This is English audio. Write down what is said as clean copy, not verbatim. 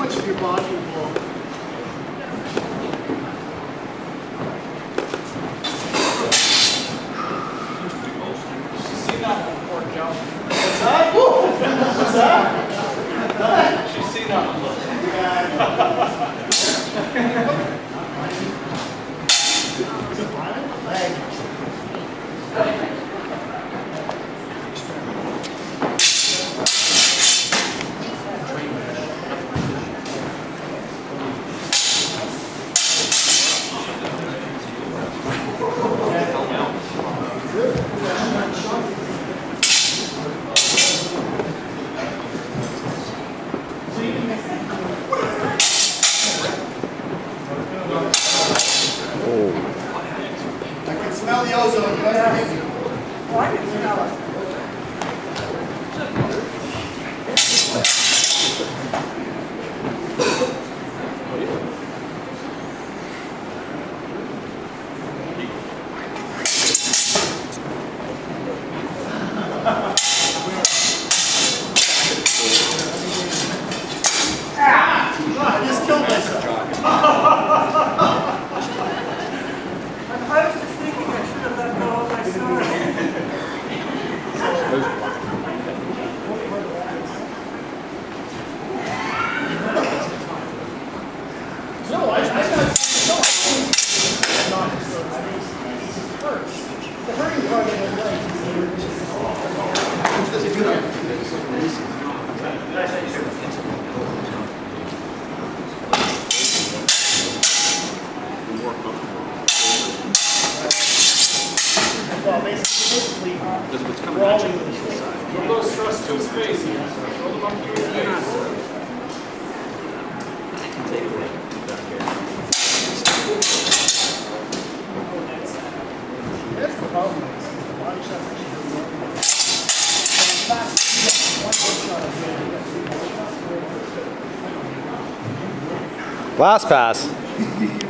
much of your body will. See that one before, Joe? What's that? What's that? She's seen that one. Is it violent? Leg. I can smell the ozone. You guys are making it. Oh, I can smell it. I just killed myself. I was just thinking I should have let go of my sword. No, I got the hurting part of the leg. Well, basically, crawling with the side. Throw those thrusts to his face. Throw them up to his face. That's the problem. The body shot Last pass.